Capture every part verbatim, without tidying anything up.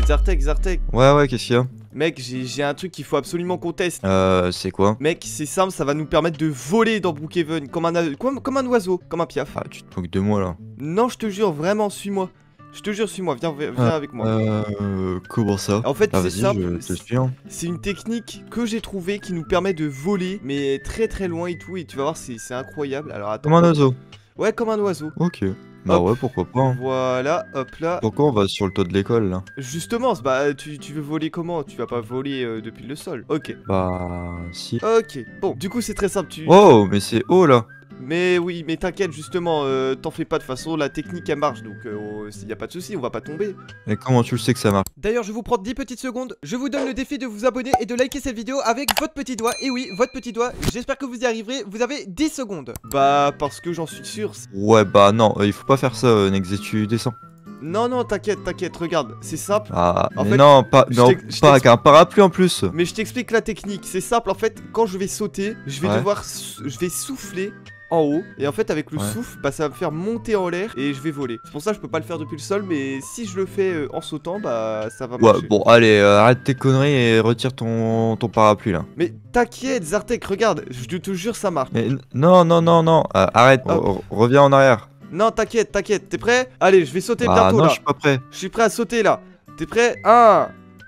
Zartek, Zartek. Ouais, ouais, qu'est-ce qu'il y a? Mec, j'ai un truc qu'il faut absolument qu'on teste. Euh, c'est quoi? Mec, c'est simple, ça va nous permettre de voler dans Brookhaven. Comme un, comme, comme un oiseau, comme un piaf. Ah, tu te moques de moi là. Non, je te jure, vraiment, suis-moi. Je te jure, suis-moi, viens, viens Ah, avec moi. Euh, comment ça? En fait, Ah, c'est vas-y, simple. je te suis. Hein. C'est une technique que j'ai trouvée qui nous permet de voler, mais très très loin et tout. Et tu vas voir, c'est incroyable. Alors attends. Comme un oiseau. Ouais, comme un oiseau. Ok. Bah Hop. ouais, pourquoi pas. Hein. Voilà, hop là. Pourquoi on va sur le toit de l'école là? Justement, bah tu, tu veux voler comment? Tu vas pas voler euh, depuis le sol. Ok. Bah, si. Ok. Bon, du coup, c'est très simple. Tu... Oh, mais c'est haut là. Mais oui, mais t'inquiète, justement, euh, t'en fais pas de toute façon, la technique elle marche, donc euh, y a pas de souci, on va pas tomber. Et comment tu le sais que ça marche? D'ailleurs, je vous prends dix petites secondes, je vous donne le défi de vous abonner et de liker cette vidéo avec votre petit doigt. Et oui, votre petit doigt, j'espère que vous y arriverez, vous avez dix secondes. Bah, parce que j'en suis sûr. Ouais, bah non, euh, il faut pas faire ça, euh, Nex, tu descends. Non, non, t'inquiète, t'inquiète, regarde, c'est simple. Ah, En mais fait, non, pas, je non, t'ex- pas avec un parapluie en plus. Mais je t'explique la technique, c'est simple, en fait, quand je vais sauter, je vais Ouais. devoir, sou- je vais souffler en haut, et en fait avec le Ouais. souffle, bah ça va me faire monter en l'air et je vais voler. C'est pour ça que je peux pas le faire depuis le sol, mais si je le fais euh, en sautant, bah ça va Ouais, marcher. bon, allez, euh, arrête tes conneries et retire ton, ton parapluie là. Mais t'inquiète, Zartek, regarde, je te jure ça marche. Mais n- non, non, non, non, euh, arrête, Hop. re- reviens en arrière. Non, t'inquiète, t'inquiète, t'es prêt? Allez, je vais sauter Ah bientôt non, là. je suis pas prêt. Je suis prêt à sauter là. T'es prêt? un,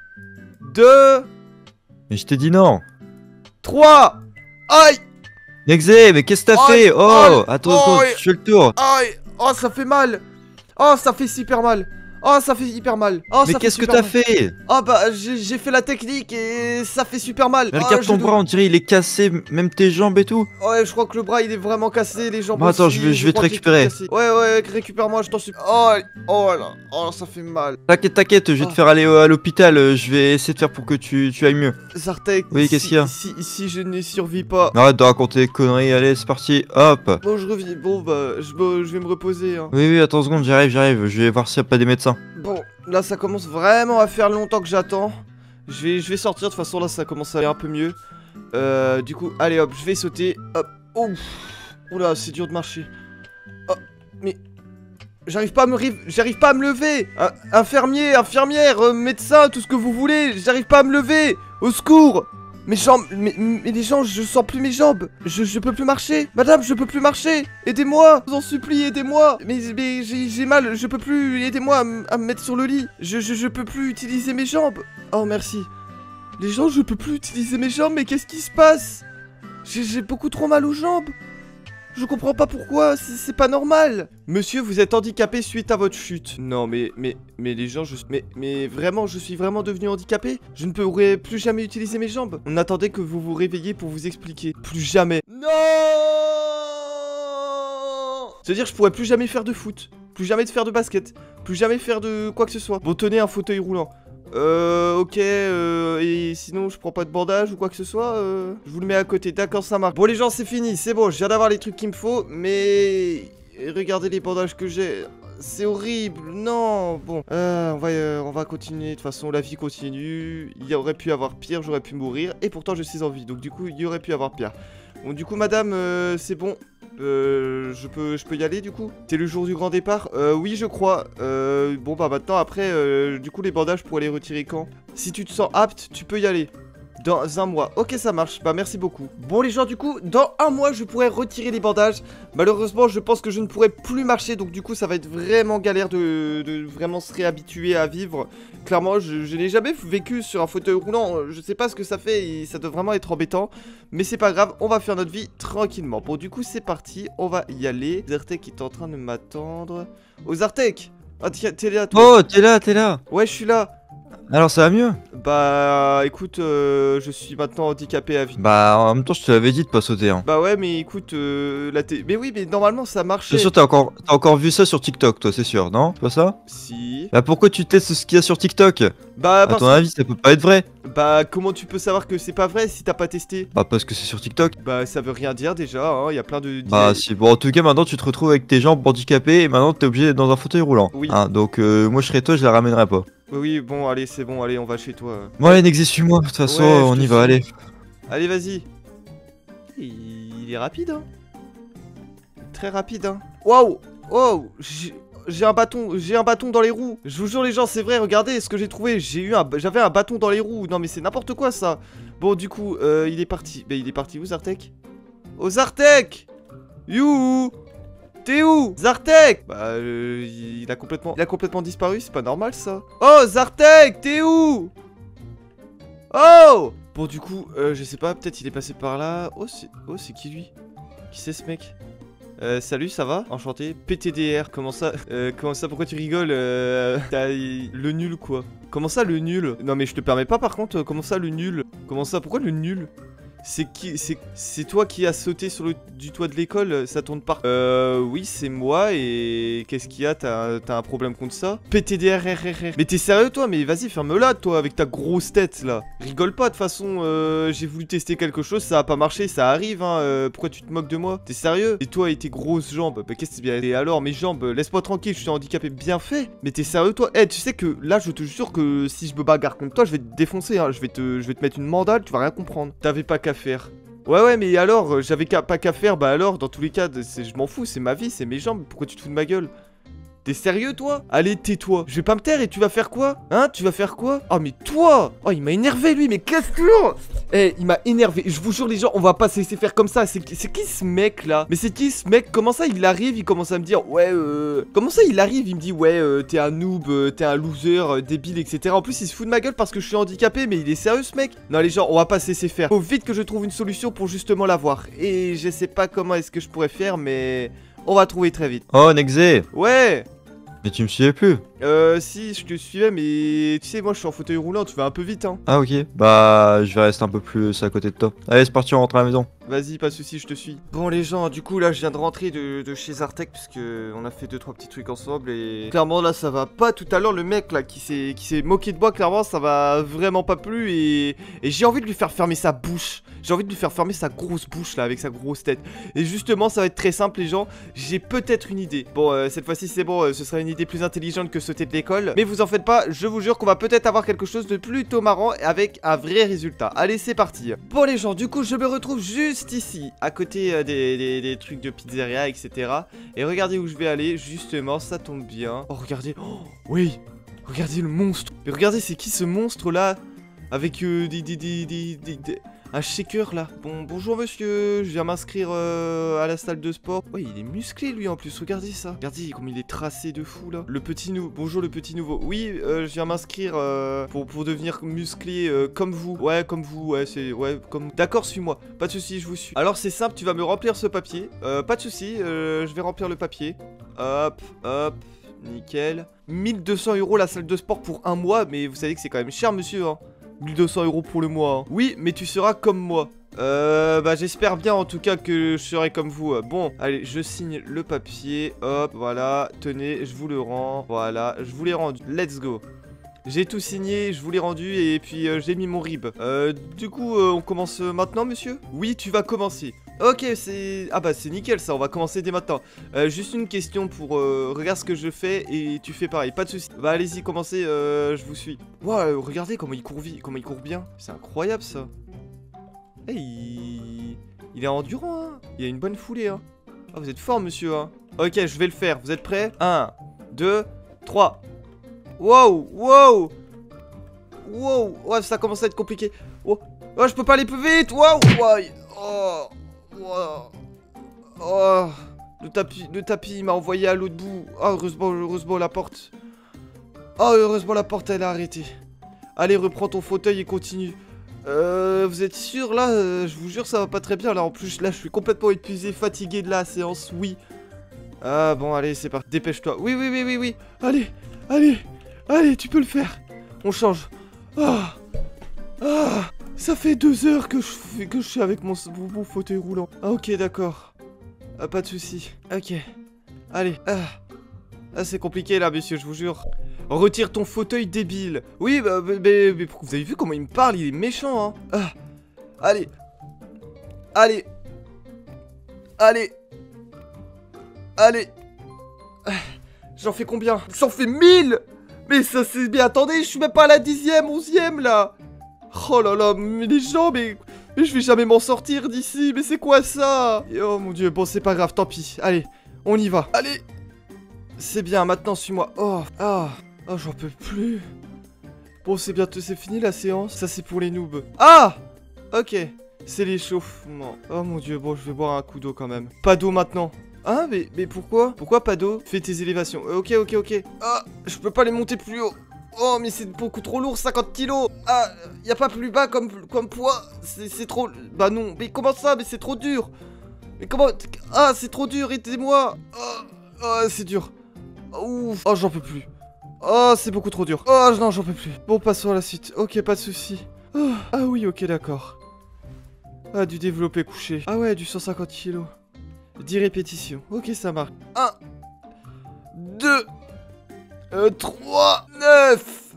deux, Mais je t'ai dit non. trois. Aïe! Nexé, mais qu'est-ce que t'as Aïe, fait? Oh, aïe, attends, aïe. attends, tu fais le tour. Aïe! Oh, ça fait mal! Oh, ça fait super mal! Oh, ça fait hyper mal! Oh, Mais ça fait qu'est-ce que super t'as mal. fait? Oh, bah, j'ai j'ai fait la technique et ça fait super mal! Mais Oh, regarde je ton dois- bras, on dirait il est cassé, m- même tes jambes et tout. Ouais, je crois que le bras il est vraiment cassé, les jambes Bon, attends, aussi, je vais- je vais te crois que j'ai tout récupérer. cassé. Ouais, ouais, récupère-moi, je t'en supplie. Oh, oh là, oh, ça fait mal. T'inquiète, t'inquiète, je vais Oh. te faire aller euh, à l'hôpital, euh, je vais essayer de faire pour que tu, tu ailles mieux. Zartek, Oui, si- qu'est-ce qu'il y a si, si je ne survis pas. Arrête de raconter des conneries, allez, c'est parti, hop. Bon, je reviens. Bon, bah, je, me- je vais me reposer. Hein. Oui, oui, attends une seconde, j'arrive, j'arrive, je vais voir s'il n'y a pas des médecins. Bon, là, ça commence vraiment à faire longtemps que j'attends. Je vais, je vais sortir, de toute façon, là, ça commence à aller un peu mieux. Euh, du coup, allez hop, je vais sauter. Hop, ouf. Oula, c'est dur de marcher. Oh, mais. J'arrive pas à me riv- j'arrive pas à me lever. Un- infirmier, infirmière, euh, médecin, tout ce que vous voulez. J'arrive pas à me lever. Au secours. Mes jambes, mais, mais les jambes, je sens plus mes jambes. Je, je peux plus marcher. Madame, je peux plus marcher. Aidez-moi. Je vous en supplie, aidez-moi. Mais, mais j'ai j'ai mal, je peux plus. Aidez-moi à, m- à me mettre sur le lit. Je, je, je peux plus utiliser mes jambes. Oh, merci. Les gens, je peux plus utiliser mes jambes, mais qu'est-ce qui se passe? J'ai j'ai beaucoup trop mal aux jambes. Je comprends pas pourquoi, c'est c'est pas normal. Monsieur, vous êtes handicapé suite à votre chute. Non, mais, mais, mais les gens, je... Mais, mais vraiment, je suis vraiment devenu handicapé? Je ne pourrai plus jamais utiliser mes jambes. On attendait que vous vous réveilliez pour vous expliquer. Plus jamais. Non! C'est-à-dire, je pourrais plus jamais faire de foot. Plus jamais de faire de basket. Plus jamais faire de quoi que ce soit. Bon, tenez un fauteuil roulant. Euh, ok, euh, et sinon je prends pas de bandage ou quoi que ce soit, euh, je vous le mets à côté, d'accord, ça marche. Bon les gens, c'est fini, c'est bon, je viens d'avoir les trucs qu'il me faut, mais regardez les bandages que j'ai, c'est horrible, non, bon, euh, on va, euh, on va continuer, de toute façon la vie continue, il y aurait pu y avoir pire, j'aurais pu mourir, et pourtant je suis en vie, donc du coup il y aurait pu y avoir pire. Bon du coup madame, euh, c'est bon. Euh, je peux, je peux y aller du coup? C'est le jour du grand départ? Euh, oui, je crois. Euh, bon, bah maintenant, après, euh, du coup, les bandages pour les retirer quand? Si tu te sens apte, tu peux y aller. Dans un mois. Ok, ça marche. Bah, merci beaucoup. Bon, les gens, du coup, dans un mois, je pourrais retirer les bandages. Malheureusement, je pense que je ne pourrais plus marcher. Donc, du coup, ça va être vraiment galère de, de vraiment se réhabituer à vivre. Clairement, je, je n'ai jamais vécu sur un fauteuil roulant. Je sais pas ce que ça fait et ça doit vraiment être embêtant. Mais c'est pas grave, on va faire notre vie tranquillement. Bon, du coup, c'est parti. On va y aller. Zartek est en train de m'attendre. Oh, Zartek! Ah, tiens, t'es là, toi. Oh, t'es là, t'es là. Ouais, je suis là. Alors ça va mieux? Bah, écoute, euh, je suis maintenant handicapé à vie. Bah en même temps je te l'avais dit de pas sauter hein. Bah ouais, mais écoute, euh, la té... Mais oui, mais normalement ça marchait. C'est sûr t'as encore, t'as encore vu ça sur TikTok toi, c'est sûr, non? C'est pas ça? Si. Bah pourquoi tu testes ce qu'il y a sur TikTok? Bah, À parce... ton avis ça peut pas être vrai? bah, comment tu peux savoir que c'est pas vrai si t'as pas testé? Bah parce que c'est sur TikTok. Bah, ça veut rien dire déjà, hein, y a plein de... Bah si, bon en tout cas maintenant tu te retrouves avec tes jambes handicapées et maintenant t'es obligé d'être dans un fauteuil roulant. Oui. Hein, donc euh, moi je serais toi, je la ramènerais pas. Oui, oui, bon, allez, c'est bon, allez, on va chez toi. Bon allez Nexé, suis-moi, de toute façon Ouais, je on te y va, suis. allez. Allez, vas-y. Il... il est rapide, hein. Très rapide, hein. Waouh! Wow! J'ai- j'ai un bâton, j'ai un bâton dans les roues. Je vous jure les gens, c'est vrai, regardez ce que j'ai trouvé. J'ai eu un, j'avais un bâton dans les roues. Non mais c'est n'importe quoi ça. Bon du coup, euh, il est parti. Bah il est parti où Zartek? Oh Zartek! You! T'es où? Zartek! Bah euh, il a complètement, il a complètement disparu, c'est pas normal ça. Oh Zartek, t'es où? Oh! Bon du coup, euh, je sais pas, peut-être il est passé par là. Oh c'est, oh c'est qui lui? Qui c'est ce mec? Euh, salut, ça va? Enchanté. P T D R, comment ça? Euh, comment ça? Pourquoi tu rigoles? Euh, t'as le nul quoi? Comment ça le nul? Non mais je te permets pas par contre, comment ça le nul? Comment ça? Pourquoi le nul? C'est qui? C'est c'est toi qui as sauté sur le du toit de l'école? Ça tourne par... Euh, oui, c'est moi et... Qu'est-ce qu'il y a? T'as un problème contre ça? P T D R R R R. Mais t'es sérieux toi? Mais vas-y, ferme-la toi avec ta grosse tête là. Rigole pas de toute façon, euh, j'ai voulu tester quelque chose, ça a pas marché, ça arrive hein. Euh, pourquoi tu te moques de moi? T'es sérieux? Et toi et tes grosses jambes? Bah qu'est-ce que c'est bien? Et alors mes jambes, laisse-moi tranquille, je suis handicapé bien fait. Mais t'es sérieux toi? Eh, tu sais que là je te jure que si je me bagarre contre toi, je vais te défoncer hein. Je vais te, je vais te mettre une mandale, tu vas rien comprendre. T'avais pas qu'à faire. Ouais ouais mais alors, euh, j'avais pas qu'à faire, bah alors, dans tous les cas, je m'en fous, c'est ma vie, c'est mes jambes, pourquoi tu te fous de ma gueule? T'es sérieux toi? Allez tais-toi. Je vais pas me taire et tu vas faire quoi? Hein? Tu vas faire quoi? Oh mais toi! Oh il m'a énervé lui, mais qu'est-ce que... Eh il m'a énervé, je vous jure les gens, on va pas se laisser faire comme ça. C'est qui ce mec là? Mais c'est qui ce mec? Comment ça il arrive, il commence à me dire ouais euh... Comment ça il arrive, il me dit ouais euh, t'es un noob, euh, t'es un loser, euh, débile etc. En plus il se fout de ma gueule parce que je suis handicapé. Mais il est sérieux ce mec? Non les gens, on va pas se laisser faire. Faut vite que je trouve une solution pour justement l'avoir. Et je sais pas comment est-ce que je pourrais faire, mais... On va trouver très vite. Oh Nexé! Ouais! Mais tu me suivais plus? Euh, si, je te suivais, mais tu sais, moi je suis en fauteuil roulant, tu vas un peu vite, hein. Ah ok, bah je vais rester un peu plus à côté de toi. Allez, c'est parti, on rentre à la maison. Vas-y, pas de soucis, je te suis. Bon les gens, du coup là je viens de rentrer de, de chez Zartek puisque on a fait deux trois petits trucs ensemble et clairement là ça va pas. Tout à l'heure le mec là qui s'est qui s'est moqué de moi, clairement ça va vraiment pas plu et, et j'ai envie de lui faire fermer sa bouche. J'ai envie de lui faire fermer sa grosse bouche là avec sa grosse tête. Et justement ça va être très simple les gens, j'ai peut-être une idée. Bon euh, cette fois-ci c'est bon, euh, ce sera une idée plus intelligente que sauter de l'école. Mais vous en faites pas, je vous jure qu'on va peut-être avoir quelque chose de plutôt marrant avec un vrai résultat. Allez c'est parti. Bon les gens, du coup je me retrouve juste ici, à côté euh, des, des, des trucs de pizzeria, et cetera. Et regardez où je vais aller, justement, ça tombe bien. Oh, regardez, oh, oui, regardez le monstre. Mais regardez, c'est qui ce monstre-là? Avec euh, des, des, des, des, des, des... un shaker, là. Bon, bonjour, monsieur, je viens m'inscrire euh, à la salle de sport. Ouais, il est musclé, lui, en plus, regardez ça. Regardez comme il est tracé de fou, là. Le petit nouveau, bonjour, le petit nouveau. Oui, euh, je viens m'inscrire euh, pour, pour devenir musclé euh, comme vous. Ouais, comme vous, ouais, c'est... Ouais, comme... D'accord, suis-moi, pas de soucis, je vous suis. Alors, c'est simple, tu vas me remplir ce papier. Euh, pas de soucis, euh, je vais remplir le papier. Hop, hop, nickel. mille deux cents euros la salle de sport pour un mois, mais vous savez que c'est quand même cher, monsieur, hein. mille deux cents euros pour le mois, hein. Oui, mais tu seras comme moi. Euh, bah j'espère bien en tout cas que je serai comme vous. Bon, allez, je signe le papier. Hop, voilà, tenez, je vous le rends. Voilà, je vous l'ai rendu. Let's go. J'ai tout signé, je vous l'ai rendu et puis euh, j'ai mis mon rib. Euh, du coup, euh, on commence maintenant, monsieur? Oui, tu vas commencer. Ok, c'est... Ah bah c'est nickel ça, on va commencer dès maintenant. Euh, juste une question pour... Euh, regarde ce que je fais et tu fais pareil, pas de soucis. Bah allez-y, commencez, euh, je vous suis. Waouh, regardez comment il court vite, comment il court bien. C'est incroyable ça. Hey, il... il est endurant, hein. Il a une bonne foulée, hein. Ah, vous êtes fort, monsieur, hein. Ok, je vais le faire, vous êtes prêts? un, deux, trois. Wow, wow. Wow, ouais, ça commence à être compliqué. Oh, oh je peux pas aller plus vite. Wow, wow. Oh, wow. Oh, le tapis, le tapis il m'a envoyé à l'autre bout. Oh, heureusement, heureusement la porte. Oh, heureusement la porte elle a arrêté. Allez, reprends ton fauteuil et continue. Euh, vous êtes sûr là? euh, Je vous jure ça va pas très bien là. En plus là je suis complètement épuisé, fatigué de la séance. Oui. Ah bon allez c'est parti. Dépêche-toi. Oui oui oui oui oui. Allez, allez. Allez, tu peux le faire. On change. Ah, ah, ça fait deux heures que je, fais, que je suis avec mon, mon fauteuil roulant. Ah, ok, d'accord. Ah, pas de soucis. Ok. Allez. Ah, ah c'est compliqué là, monsieur, je vous jure. Retire ton fauteuil débile. Oui, bah, mais, mais, mais vous avez vu comment il me parle? Il est méchant, hein. Ah, allez. Allez. Allez. Allez. Ah, j'en fais combien? J'en fais mille. Mais ça c'est... Mais attendez, je suis même pas à la dixième, onzième là. Oh là là, mais les gens, mais... Mais je vais jamais m'en sortir d'ici, mais c'est quoi ça? Et oh mon dieu, bon c'est pas grave, tant pis. Allez, on y va. Allez. C'est bien, maintenant suis-moi. Oh, ah, oh, j'en peux plus. Bon, c'est bientôt, c'est fini la séance. Ça, c'est pour les noobs. Ah, ok. C'est l'échauffement. Oh mon dieu, bon, je vais boire un coup d'eau quand même. Pas d'eau maintenant. Ah, mais, mais pourquoi? Pourquoi pas d'eau? Fais tes élévations. Euh, ok, ok, ok. Ah, je peux pas les monter plus haut. Oh, mais c'est beaucoup trop lourd, cinquante kilos. Ah, y a pas plus bas comme, comme poids. C'est trop... Bah non, mais comment ça? Mais c'est trop dur. Mais comment... Ah, c'est trop dur, aidez-moi. Ah, ah, c'est dur. Ouf. Oh, j'en peux plus. Oh, c'est beaucoup trop dur. Oh, non, j'en peux plus. Bon, passons à la suite. Ok, pas de soucis. Oh, ah oui, ok, d'accord. Ah, du développé couché. Ah ouais, du cent cinquante kilos. dix répétitions. Ok, ça marche. un, deux, trois, neuf,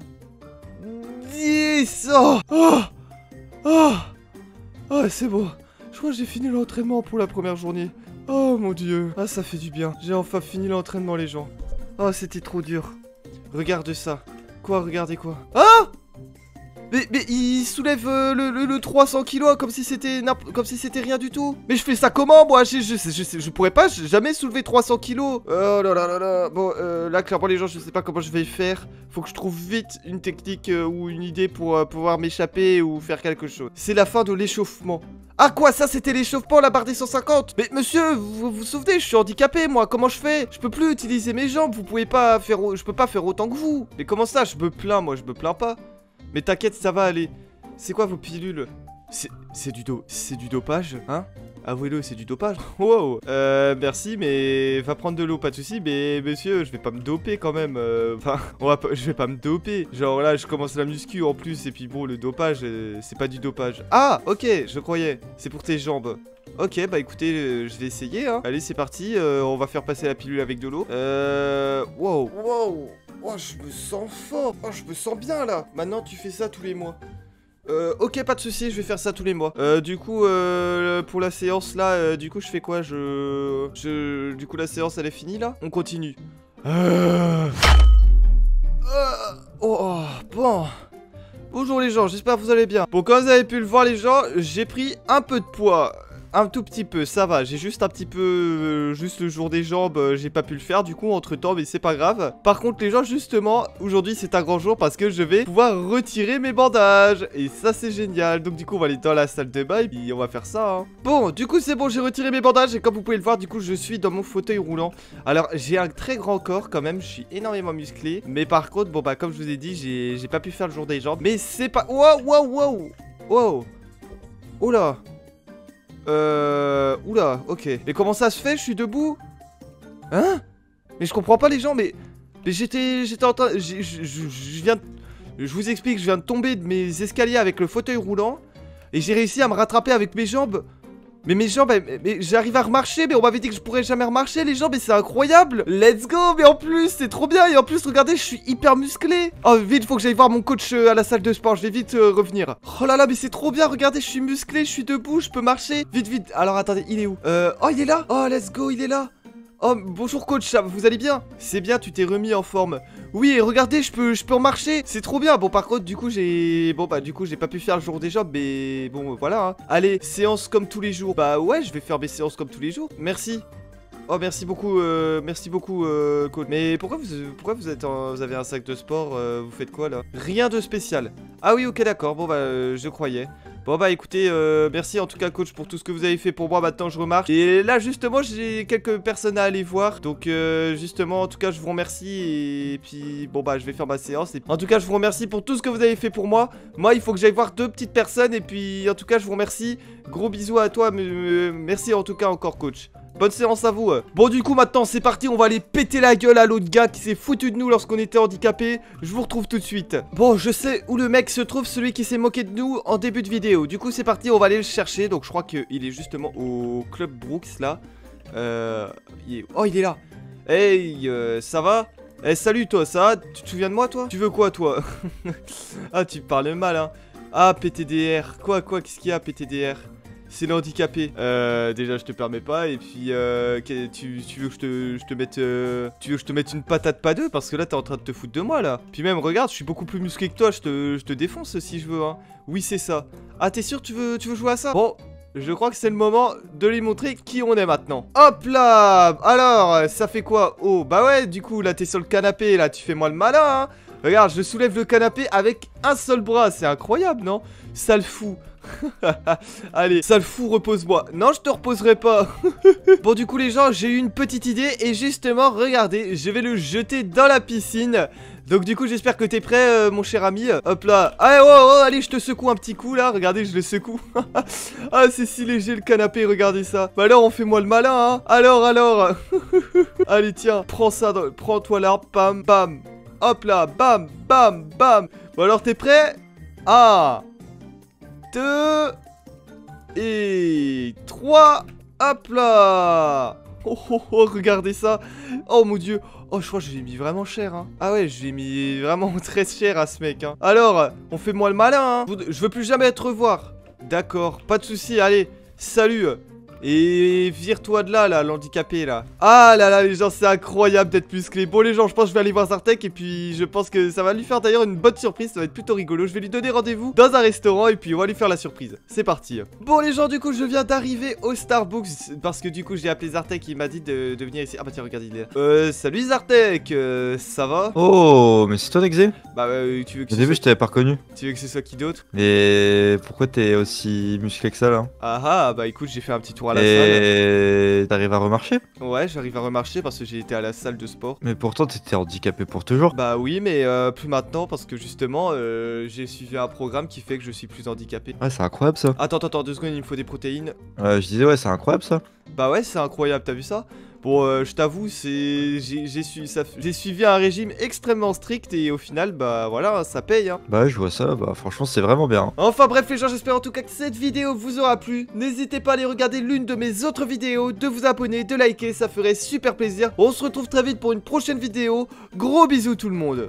dix. Oh, oh, oh, oh c'est bon. Je crois que j'ai fini l'entraînement pour la première journée. Oh mon dieu. Ah, ça fait du bien. J'ai enfin fini l'entraînement, les gens. Oh, c'était trop dur. Regarde ça. Quoi, regardez quoi. Ah! Mais, mais il soulève euh, le, le, le trois cents kilos comme si c'était comme si c'était rien du tout. Mais je fais ça comment moi? Je, je, je, je, je pourrais pas jamais soulever trois cents kilos. Oh là là là là. Bon euh, là clairement les gens je sais pas comment je vais faire. Faut que je trouve vite une technique euh, ou une idée pour euh, pouvoir m'échapper ou faire quelque chose. C'est la fin de l'échauffement. Ah quoi, ça c'était l'échauffement, la barre des cent cinquante. Mais monsieur, vous vous souvenez, je suis handicapé moi, comment je fais? Je peux plus utiliser mes jambes, vous pouvez pas faire... Je peux pas faire autant que vous. Mais comment ça, je me plains, moi je me plains pas. Mais t'inquiète, ça va aller. C'est quoi vos pilules? C'est du do... C'est du dopage, hein? Avouez-le, c'est du dopage. Wow. Euh, merci, mais va prendre de l'eau, pas de soucis. Mais monsieur, je vais pas me doper quand même. Euh, Enfin, on va pas... je vais pas me doper. Genre là, je commence la muscu en plus. Et puis bon, le dopage, euh, c'est pas du dopage. Ah, ok, je croyais. C'est pour tes jambes. Ok, bah écoutez, euh, je vais essayer. Hein. Allez, c'est parti. Euh, on va faire passer la pilule avec de l'eau. Euh... Wow. Wow. Oh, je me sens fort. Oh, je me sens bien là. Maintenant, tu fais ça tous les mois. Euh, ok, pas de soucis, je vais faire ça tous les mois. Euh, du coup, euh, pour la séance là, euh, du coup, je fais quoi? Je... je... Du coup, la séance, elle est finie là? On continue. Euh... Euh... Oh, oh, bon. Bonjour les gens, j'espère que vous allez bien. Bon, comme vous avez pu le voir les gens, j'ai pris un peu de poids. Un tout petit peu, ça va, j'ai juste un petit peu, euh, juste le jour des jambes, euh, j'ai pas pu le faire du coup entre temps, mais c'est pas grave. Par contre les gens justement, aujourd'hui c'est un grand jour parce que je vais pouvoir retirer mes bandages. Et ça c'est génial, donc du coup on va aller dans la salle de bain et puis on va faire ça hein. Bon, du coup c'est bon, j'ai retiré mes bandages et comme vous pouvez le voir, du coup je suis dans mon fauteuil roulant. Alors j'ai un très grand corps quand même, je suis énormément musclé. Mais par contre, bon bah comme je vous ai dit, j'ai pas pu faire le jour des jambes. Mais c'est pas... Wow, wow, wow. Wow. Oh là. Euh... Oula, ok. Mais comment ça se fait? Je suis debout? Hein? Mais je comprends pas les gens, mais... Mais j'étais... J'étais en train... Je je viens... Je vous explique, je viens de tomber de mes escaliers avec le fauteuil roulant. Et j'ai réussi à me rattraper avec mes jambes. Mais mes jambes, mais, mais j'arrive à remarcher, mais on m'avait dit que je pourrais jamais remarcher les jambes, mais c'est incroyable. Let's go, mais en plus, c'est trop bien. Et en plus, regardez, je suis hyper musclé. Oh, vite, faut que j'aille voir mon coach euh, à la salle de sport, je vais vite euh, revenir. Oh là là, mais c'est trop bien, regardez, je suis musclé, je suis debout, je peux marcher. Vite, vite, alors attendez, il est où? Euh, oh, il est là. Oh, let's go, il est là. Oh, bonjour coach, ça, vous allez bien? C'est bien, tu t'es remis en forme. Oui, et regardez, je peux, je peux en marcher. C'est trop bien. Bon, par contre, du coup, j'ai... Bon, bah, du coup, j'ai pas pu faire le jour des jambes, mais bon, voilà. Hein. Allez, séance comme tous les jours. Bah ouais, je vais faire mes séances comme tous les jours. Merci. Oh, merci beaucoup, euh, merci beaucoup, euh, coach. Mais pourquoi vous, pourquoi vous, êtes en, vous avez un sac de sport? euh, Vous faites quoi, là? Rien de spécial. Ah oui, ok, d'accord. Bon, bah, euh, je croyais. Bon bah écoutez, euh, merci en tout cas coach pour tout ce que vous avez fait pour moi, maintenant je remarque. Et là justement j'ai quelques personnes à aller voir. Donc euh, justement en tout cas je vous remercie. Et puis bon bah je vais faire ma séance. Et en tout cas je vous remercie pour tout ce que vous avez fait pour moi. Moi il faut que j'aille voir deux petites personnes. Et puis en tout cas je vous remercie. Gros bisous à toi, merci en tout cas encore coach. Bonne séance à vous. Bon du coup maintenant c'est parti, on va aller péter la gueule à l'autre gars qui s'est foutu de nous lorsqu'on était handicapé. Je vous retrouve tout de suite. Bon je sais où le mec se trouve, celui qui s'est moqué de nous en début de vidéo. Du coup c'est parti, on va aller le chercher. Donc je crois qu'il est justement au Club Brooks là. Euh... Il est... Oh il est là. Hey euh, ça va? Eh hey, salut toi, ça va? Tu te souviens de moi toi? Tu veux quoi toi? Ah tu parles mal hein. Ah P T D R. Quoi quoi qu'est-ce qu'il y a P T D R? C'est le handicapé. Euh, déjà, je te permets pas. Et puis, euh, tu, tu veux que je te, je te mette, euh, tu veux que je te mette une patate pas deux parce que là, t'es en train de te foutre de moi là. Puis même, regarde, je suis beaucoup plus musclé que toi. Je te, je te défonce si je veux. Hein. Oui, c'est ça. Ah, t'es sûr, tu veux, tu veux jouer à ça? Bon, je crois que c'est le moment de lui montrer qui on est maintenant. Hop là. Alors, ça fait quoi? Oh, bah ouais, du coup, là, t'es sur le canapé, là, tu fais moi le malin, hein. Regarde, je soulève le canapé avec un seul bras, c'est incroyable, non? Sale fou. Allez, sale fou, repose-moi. Non, je te reposerai pas. Bon, du coup, les gens, j'ai eu une petite idée. Et justement, regardez, je vais le jeter dans la piscine. Donc du coup, j'espère que t'es prêt, euh, mon cher ami. Hop là. Allez, oh, oh, allez, je te secoue un petit coup, là. Regardez, je le secoue. Ah, c'est si léger, le canapé, regardez ça. Bah alors, on fait moi le malin, hein. Alors, alors. Allez, tiens, prends ça, dans... prends-toi l'arbre. Bam, bam. Hop là, bam, bam, bam. Bon, alors, t'es prêt? Un, deux et trois. Hop là. Oh, oh, oh, regardez ça. Oh mon dieu. Oh, je crois que je l'ai mis vraiment cher, hein. Ah ouais, je l'ai mis vraiment très cher à ce mec, hein. Alors, on fait moi le malin, hein. Je veux plus jamais te revoir. D'accord, pas de souci. Allez, salut. Et vire-toi de là, là, l'handicapé, là. Ah là là, les gens, c'est incroyable d'être musclé. Bon, les gens, je pense que je vais aller voir Zartek. Et puis, je pense que ça va lui faire d'ailleurs une bonne surprise. Ça va être plutôt rigolo. Je vais lui donner rendez-vous dans un restaurant. Et puis, on va lui faire la surprise. C'est parti. Bon, les gens, du coup, je viens d'arriver au Starbucks. Parce que, du coup, j'ai appelé Zartek. Il m'a dit de, de venir ici. Ah bah, tiens, regardez, il est là. Euh, salut Zartek. Euh, ça va? Oh, mais c'est toi Nexé? Bah, euh, tu veux que Au ce début, soit... je t'avais pas reconnu. Tu veux que ce soit qui d'autre? Et pourquoi t'es aussi musclé que ça là? Ah ah, bah écoute, j'ai fait un petit tour à la salle. Et t'arrives à remarcher? Ouais, j'arrive à remarcher parce que j'ai été à la salle de sport. Mais pourtant, t'étais handicapé pour toujours. Bah oui, mais euh, plus maintenant parce que justement, euh, j'ai suivi un programme qui fait que je suis plus handicapé. Ouais, c'est incroyable ça. Attends, attends, attends, deux secondes, il me faut des protéines. Euh, je disais, ouais, c'est incroyable ça. Bah ouais, c'est incroyable, t'as vu ça? Bon, euh, je t'avoue, c'est j'ai j'ai su... ça... j'ai suivi un régime extrêmement strict et au final, bah voilà, ça paye, hein. Bah, ouais, je vois ça, bah, franchement, c'est vraiment bien. Enfin bref les gens, j'espère en tout cas que cette vidéo vous aura plu. N'hésitez pas à aller regarder l'une de mes autres vidéos, de vous abonner, de liker, ça ferait super plaisir. On se retrouve très vite pour une prochaine vidéo. Gros bisous tout le monde.